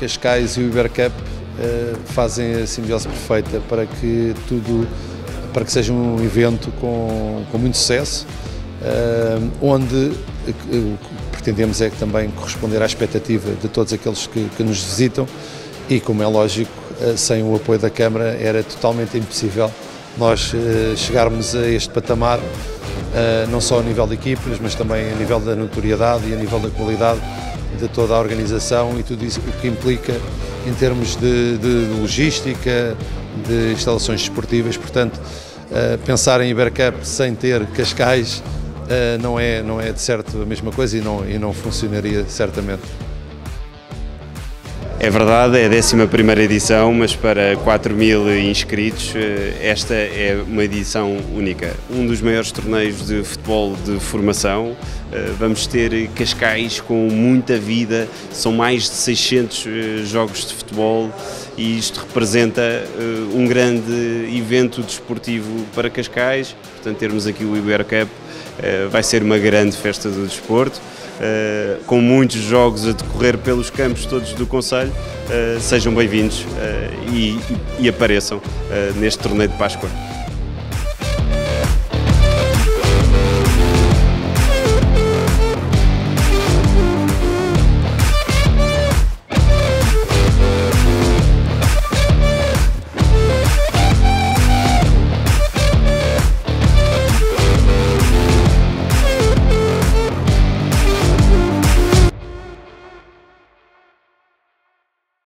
Cascais e o Ibercup fazem a simbiose perfeita para que seja um evento com muito sucesso, onde o que pretendemos é também corresponder à expectativa de todos aqueles que nos visitam e, como é lógico, sem o apoio da Câmara era totalmente impossível nós chegarmos a este patamar, não só a nível de equipas, mas também a nível da notoriedade e a nível da qualidade de toda a organização e tudo isso o que implica em termos de logística, de instalações desportivas. Portanto, pensar em Ibercup sem ter Cascais não é de certo a mesma coisa e não funcionaria certamente. É verdade, é a 11ª edição, mas para 4.000 inscritos esta é uma edição única. Um dos maiores torneios de futebol de formação. Vamos ter Cascais com muita vida, são mais de 600 jogos de futebol e isto representa um grande evento desportivo para Cascais. Portanto, termos aqui o Ibercup vai ser uma grande festa do desporto. Com muitos jogos a decorrer pelos campos todos do concelho. Sejam bem-vindos e apareçam neste torneio de Páscoa.